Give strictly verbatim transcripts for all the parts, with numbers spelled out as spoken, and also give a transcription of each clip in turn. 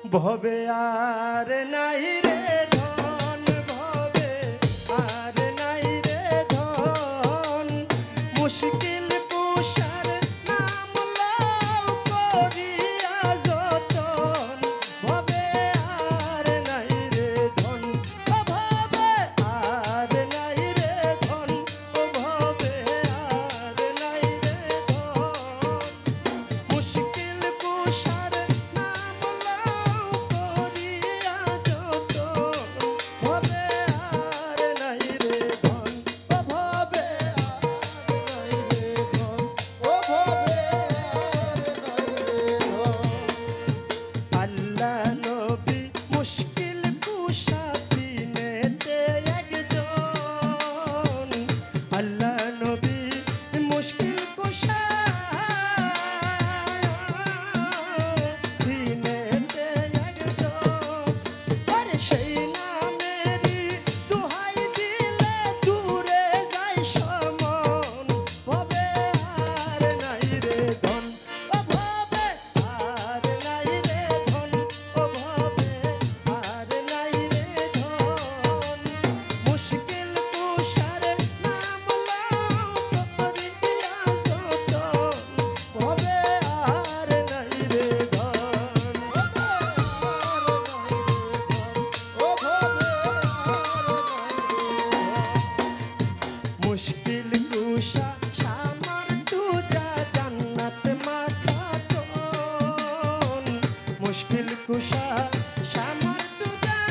ভবে আর নাই রে ধন, ভবে আর নাই রে ধন, মুশকিল কুশার নাম লও করিয়া যতন, ভবে আর নাই রে ধন, ও ভবে আর নাই রে ধন, ও ভবে আর নাই রে ধন, মুশকিল কুশার নাম লও করিয়া যতন, ভবে আর নাই রে ধন, ও ভবে আর নাই রে ধন, ও ভবে আর নাই রে ধন। আল্লাহ নবী মুশকিল কুশা তিনেতে একজন, আল্লাহ নবী মুশকিল কুশা তিনেতে একজন, আরে সেই নামেরই দোহাই দিলে দূরে যায় সমন, ভবে আর নাই রে ধন, ও ভবে আর নাই রে ধন, ও ভবে আর নাই রে ধন, মুশকিল কুশার নাম লও করিয়া যতন, ভবে আর নাই রে ধন, ভবে আর নাই রে ধন, ও ভবে আর নাই রে ধন, মুশকিল কুশা সামার তুজা জান্নাত মাখাতন, মুশকিল কুশা সামার তুজা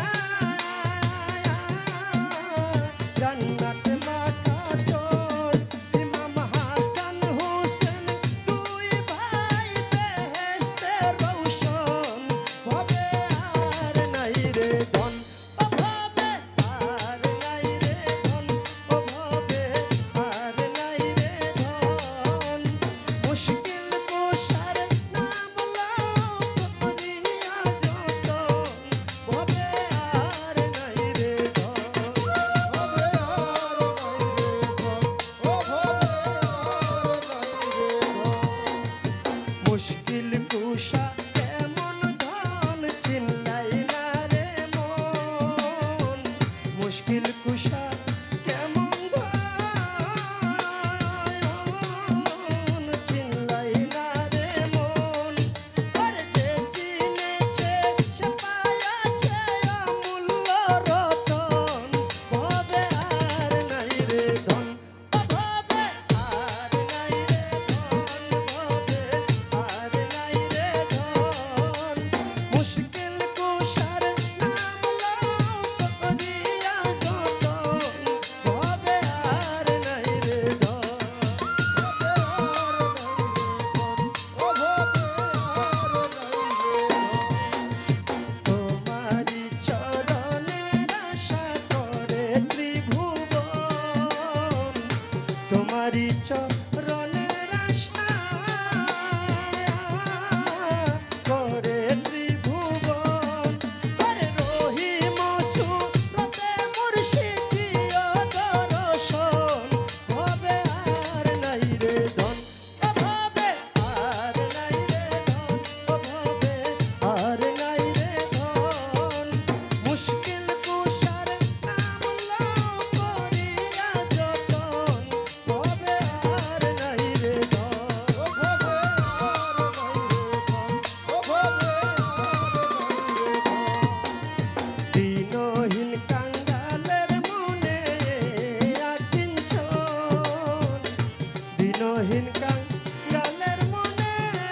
জান্নাত মাখাতন, ইমাম হাসান হোসেন দুই ভাই বেহেশতের রৌশন, ভবে আর নাই রে ধন, ও ভবে আর নাই রে ধন, ও ভবে আর নাই রে ধন, মুশকিল কুশার নাম লও করিয়া যতন, ভবে আর নাই রে ধন, ভবে আর নাই রে ধন, ও ভবে আর নাই রে ধন, মুশকিল কুশা কেমন ধন চিল্লাই না রে মন, মুশকিল কুশা কেমন ধন চিল্লাই না রে মন, আরে যে চিনেছে সে পায়াছে অমূল্য রতন, ভবে আর নাই রে ধন, ও ভবে আর নাই রে ধন, ভবে আর নাই রে ধন, মুশকিল কুশার নাম লও করিয়া যতন, ভবে আর নাই রে ধন, ভবে আর নাই রে ধন, ও ভবে আর নাই রে ধন, তোমারি চরণের আশা করে ত্রিভুবন, তোমারি চরণের আশা করে ত্রিভুবন, আরে রহিম সুরতে মুর্শিদিয় দর্শন, ভবে আর নাই রে ধন, ও ভবে আর নাই রে ধন, ও ভবে আর নাই রে ধন, মুশকিল কুশার নাম লও করিয়া যতন, ভবে আর নাই রে ধন, ও ভবে আর নাই রে ধন, ও ভবে আর নাই রে ধন, দিনহীন কাঙ্গালের মনে আকিঞ্চন, দিনহীন কাঙ্গালের মনে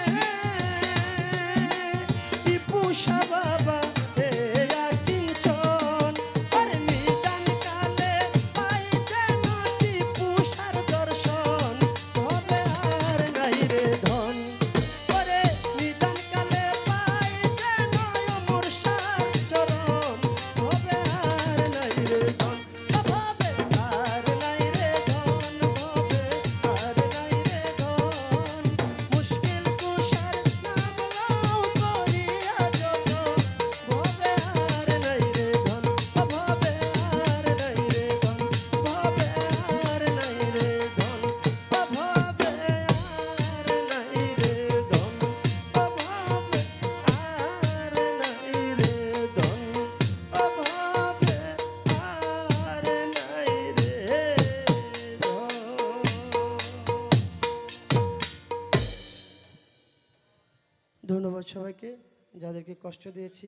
টিপুষা বাবা এ আকিঞ্চন, আরে নিদান কালে পাই যেন টিপুষার দর্শন, ভবে আর নাই রে ধন, ওরে নিদান কালে পাই যেন অমরসার চরণ, ভবে আর নাই রে ধন, ও ভবে আর নাই রে ধন, ভবে আর নাই রে ধন, মুশকিল কুশার নাম লও করিয়া যতন, ধন্যবাদ সবাইকে যাদেরকে কষ্ট দিয়েছি।